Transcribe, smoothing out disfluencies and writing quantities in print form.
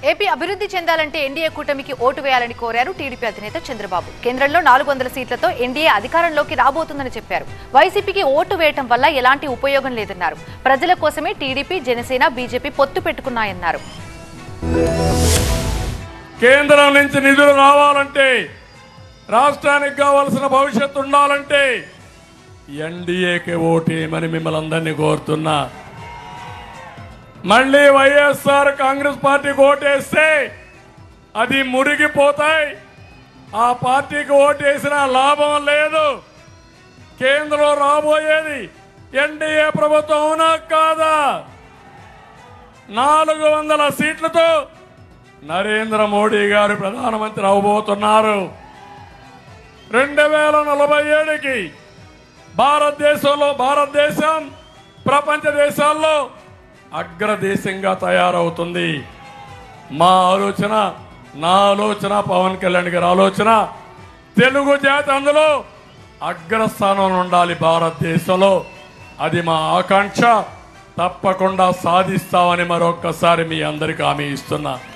AP అభివృద్ధి చెందాలంటే NDA కూటమికి ఓటు వేయాలని కోరారు టీడీపీ అధినేత చంద్రబాబు. కేంద్రంలో 400 సీట్లతో ఎన్డీఏ అధికారంలోకి రాబోతుందని చెప్పారు. వైసీపీకి ఓటు వేయటం వల్ల ఎలాంటి ఉపయోగం లేదన్నారు. ప్రజల కోసమే టీడీపీ, జనసేన, బీజేపీ పొత్తు పెట్టుకున్నాయన్నారు. కేంద్రం నుంచి నిధులు రావాలంటే, రాష్ట్రానికి కావాల్సిన భవిష్యత్తు ఉండాలంటే ఎన్డీఏకి ఓటేయమని మిమ్మల్ని అందరినీ కోరుతున్నా. మళ్ళీ వైఎస్ఆర్ కాంగ్రెస్ పార్టీకి ఓటేస్తే అది మురిగిపోతాయి. ఆ పార్టీకి ఓటేసిన లాభం లేదు. కేంద్రంలో రాబోయేది ఎన్డీఏ ప్రభుత్వం, అవునా కాదా? 400 సీట్లతో నరేంద్ర మోడీ గారు ప్రధానమంత్రి అవబోతున్నారు. 2047కి భారతదేశం ప్రపంచ దేశాల్లో అగ్రదేశంగా తయారవుతుంది. మా ఆలోచన, నా ఆలోచన, పవన్ కళ్యాణ్ గారి ఆలోచన, తెలుగు జాతి అందులో అగ్రస్థానంలో ఉండాలి భారతదేశంలో. అది మా ఆకాంక్ష. తప్పకుండా సాధిస్తామని మరొక్కసారి మీ అందరికీ హామీ ఇస్తున్నా.